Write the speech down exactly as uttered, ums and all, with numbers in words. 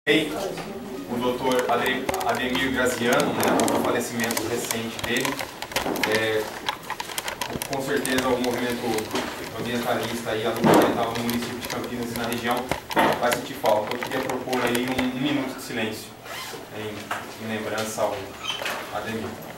O doutor Ademir Graziano, né, o falecimento recente dele, é, com certeza o movimento ambientalista e a luta ambiental no município de Campinas e na região vai sentir falta. Eu queria propor aí um, um minuto de silêncio em, em lembrança ao Ademir.